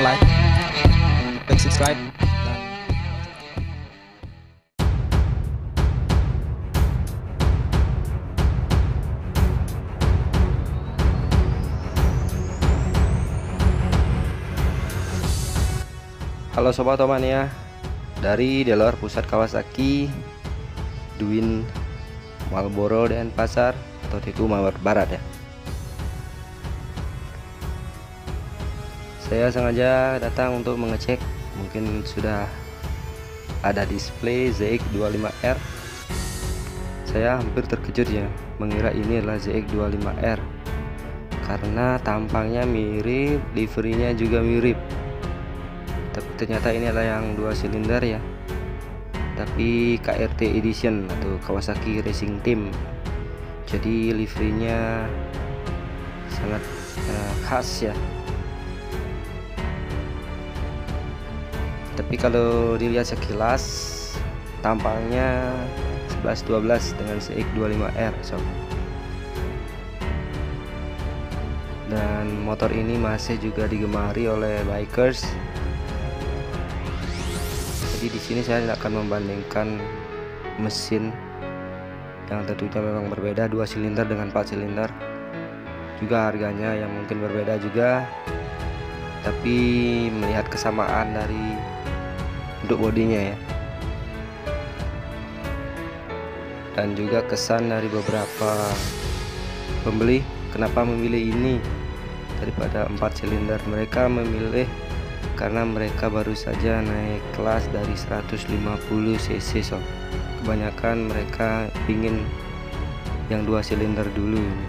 like, klik subscribe. Halo Sobat Otomania, dari dealer pusat Kawasaki Duin Marlboro Denpasar atau Teguh Mawar Barat ya. Saya sengaja datang untuk mengecek, mungkin sudah ada display ZX25R. Saya hampir terkejut ya, mengira ini adalah ZX25R karena tampangnya mirip, liverinya juga mirip. Tapi ternyata ini adalah yang 2 silinder ya, tapi KRT Edition atau Kawasaki Racing Team. Jadi liverinya sangat khas ya. Tapi kalau dilihat sekilas tampangnya 11-12 dengan ZX25R sob. Dan motor ini masih juga digemari oleh bikers. Jadi di sini saya akan membandingkan mesin yang tentunya memang berbeda, 2 silinder dengan 4 silinder. Juga harganya yang mungkin berbeda juga, tapi melihat kesamaan dari bentuk bodinya ya, dan juga kesan dari beberapa pembeli kenapa memilih ini daripada 4 silinder. Mereka memilih karena mereka baru saja naik kelas dari 150 cc sob. Kebanyakan mereka ingin yang 2 silinder dulu ini.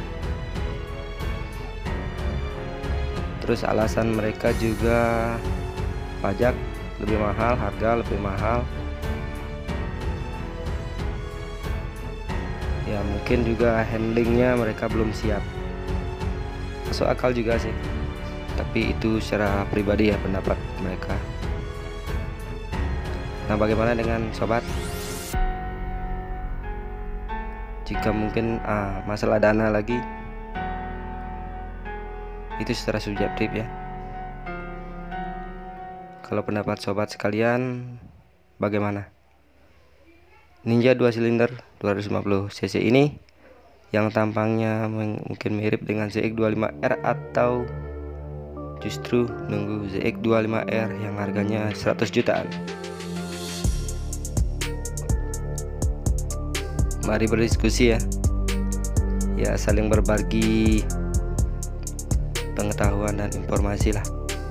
Terus alasan mereka juga pajak lebih mahal, harga lebih mahal ya, mungkin juga handlingnya mereka belum siap. Masuk akal juga sih, tapi itu secara pribadi ya, pendapat mereka. Nah, bagaimana dengan sobat? Jika mungkin masalah dana lagi, itu secara subjektif ya. Kalau pendapat sobat sekalian bagaimana? Ninja 2 silinder 250 cc ini yang tampangnya mungkin mirip dengan ZX25R, atau justru nunggu ZX25R yang harganya 100 jutaan? Mari berdiskusi ya. Ya, saling berbagi pengetahuan dan informasi lah.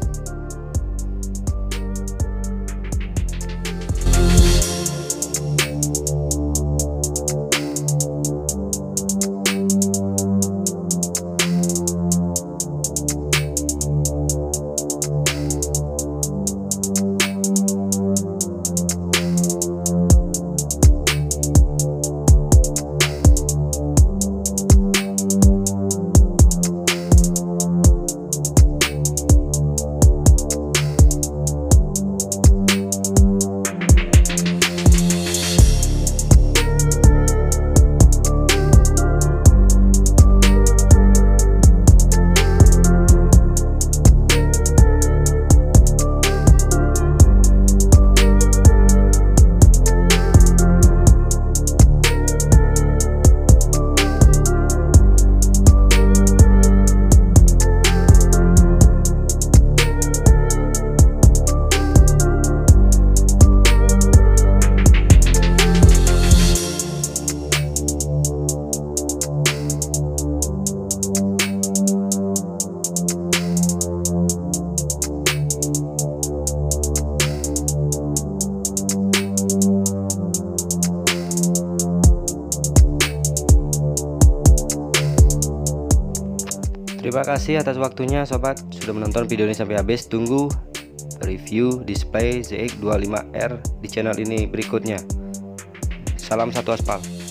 Terima kasih atas waktunya sobat, sudah menonton video ini sampai habis. Tunggu review display ZX25R di channel ini berikutnya. Salam satu aspal.